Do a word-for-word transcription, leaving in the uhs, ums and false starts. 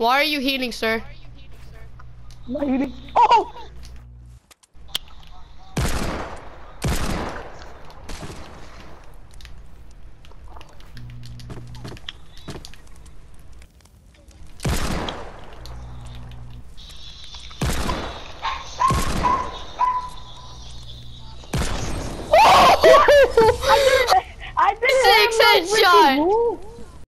Why are you healing, sir? I'm not healing. Oh! I didn't, I didn't Six have no headshot. freaking move.